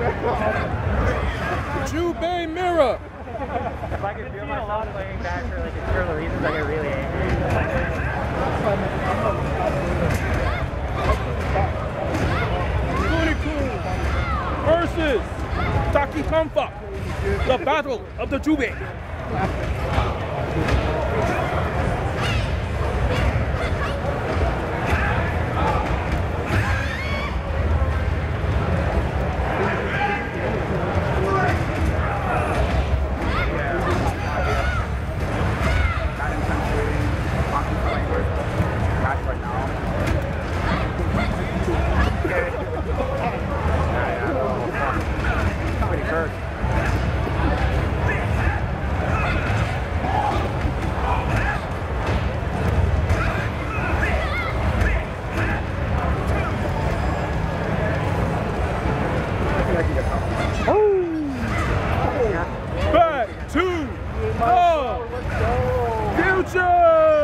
Jubei Mira. If I could feel myself playing back for like external reasons, I get really angry. Versus Taki Kampa, the battle of the Jubei. Back to the future!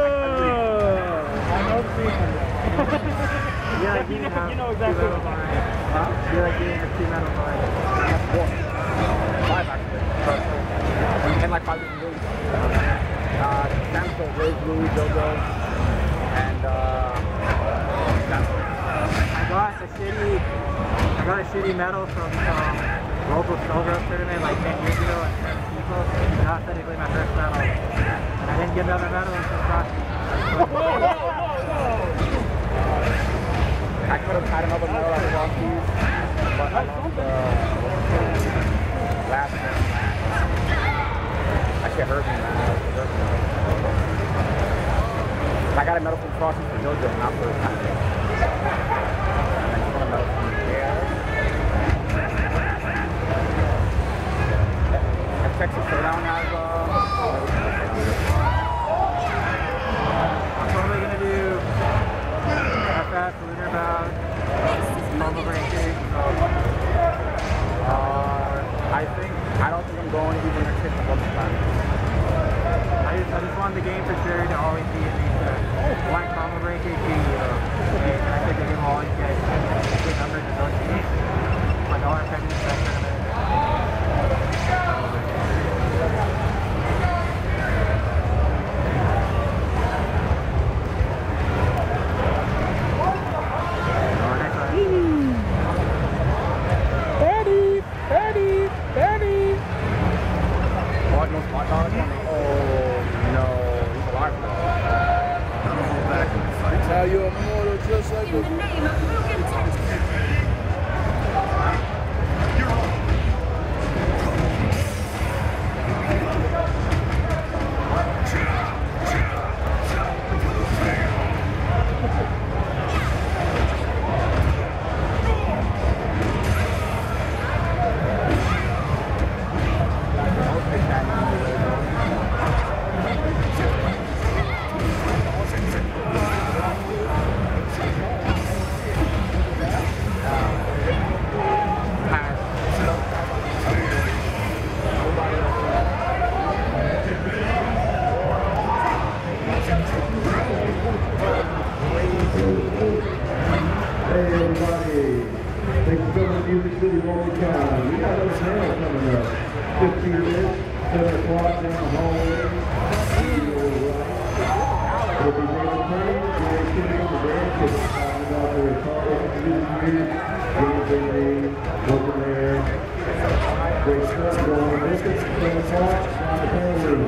Yeah, like you know exactly what I'm You're like getting a 2-medal line. That's 4. 5 actually. And like 5 different moves. Samso, Ray Blue, Jojo, and I got a shitty medal from local Skullgirls tournament like 10 years ago at 7 people. And that was technically my first medal. And I didn't get another medal until Frosty. I could have had another medal at Rockies, but I lost the last one. Actually, it hurt me, man. I got a medal from Frosty for JoJo, not for Time. And I just got a medal from Texas Showdown has I'm probably going to do FF, Lunar Bound, Mumble Breaker. I don't think I'm going to even pick the book time. I just want the game for sure to always be at least one Mumble Breaker, 2 and I think the game will always get good numbers in those games. Like all our friends in that tournament. Now you're immortal just like in the name of Mugen Tensei. Music City Rolling Time. We got those nails coming up. 15 minutes, 7 o'clock down the hallway. It'll be David Payne, Jerry King, the band, talking about their college music years, David working there. Great stuff going on. This is 7 o'clock down the hallway.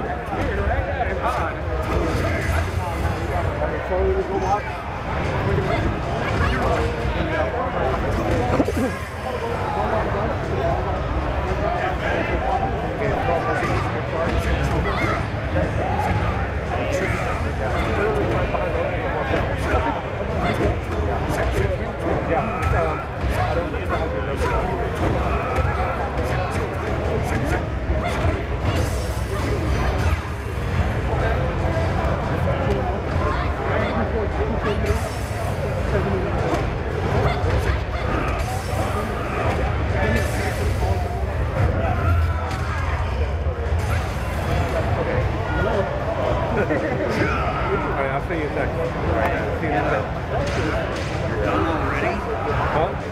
I'll see you next. All right, see you next. You're done already? Huh?